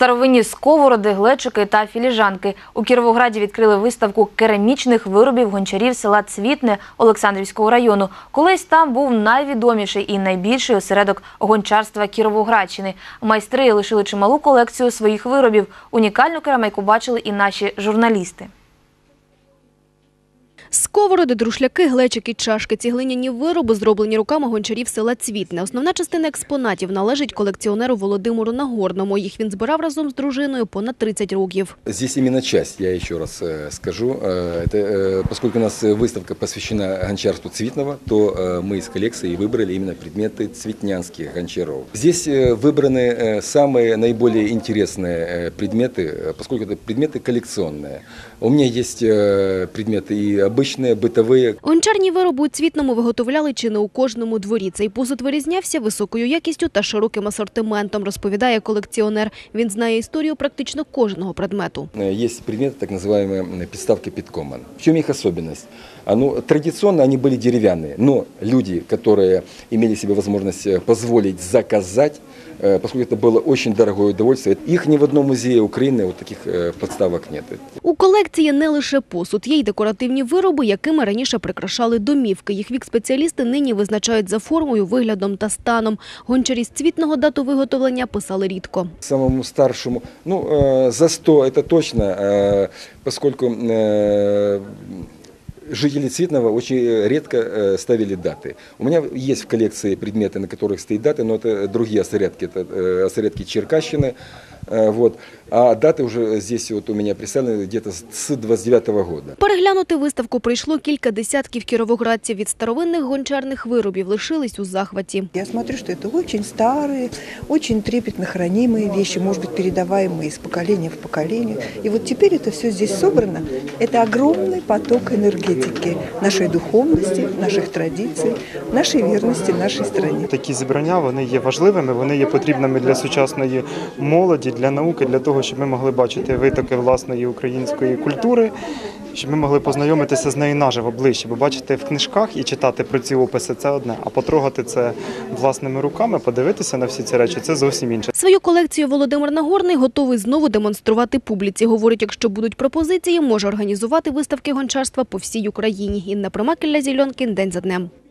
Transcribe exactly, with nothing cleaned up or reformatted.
Старовинні сковороди, глечики та філіжанки. У Кіровограді відкрили виставку керамічних виробів гончарів села Цвітне Олександрівського району. Колись там був найвідоміший і найбільший осередок гончарства Кіровоградщини. Майстри лишили чималу колекцію своїх виробів. Унікальну кераміку бачили і наші журналісти. Сковороди, друшляки, глечики, чашки – ці глиняні вироби, зроблені руками гончарів села Цвітне. Основна частина експонатів належить колекціонеру Володимиру Нагорному. Їх він збирав разом з дружиною понад тридцать років. Здесь именно часть, я еще раз скажу. Это, поскольку у нас выставка посвящена гончарству Цвитного, то мы из коллекции выбрали именно предметы цвитнянских гончаров. Здесь выбраны самые наиболее интересные предметы, поскольку это предметы коллекционные. У меня есть предметы и обычные, бытовые. Гончарні вироби у Цвітному виготовляли чи не у кожному дворі. Цей посуд вирізнявся високою якістю та широким асортиментом, розповідає колекціонер. Він знає історію практично кожного предмету. Є предмети, так називаємо підставки підкоман. В чому їх особливість? Ну, традиционно они были деревянные, но люди, которые имели себе возможность позволить заказать, поскольку это было очень дорогое удовольствие, их ни в одном музее Украины вот таких подставок нет. У колекції не лише посуд, є й декоративні вироби, якими раніше прикрашали домівки. Їх вік спеціалісти нині визначають за формою, виглядом та станом. Гончарі з Цвітного дату виготовлення писали рідко. Самому старшому, ну, за сто это точно, поскольку жители Цвитного очень редко ставили даты. У меня есть в коллекции предметы, на которых стоит даты, но это другие осередки, это осередки Черкащины. Вот. А дати вже здесь вот у меня представлены где-то з двадцять дев'ятого года. Переглянути виставку прийшло кілька десятків кіровоградців. Від старовинних гончарних виробів лишились у захваті. Я смотрю, что это очень старые, очень трепетно хранимые вещи, может быть, передаваемые из поколения в поколение. И вот теперь это все здесь собрано. Это огромный поток энергетики нашей духовности, наших традиций, нашей верности нашей стране. Такі зібрання, вони є важливими, вони є потрібними для сучасної молоді, для науки, для того, щоб ми могли бачити витоки власної української культури, щоб ми могли познайомитися з нею наживо, ближче. Бо бачити в книжках і читати про ці описи – це одне, а потрогати це власними руками, подивитися на всі ці речі – це зовсім інше. Свою колекцію Володимир Нагорний готовий знову демонструвати публіці. Говорить, якщо будуть пропозиції, може організувати виставки гончарства по всій Україні. Інна Примак, Ілля Зільонкін. День за днем.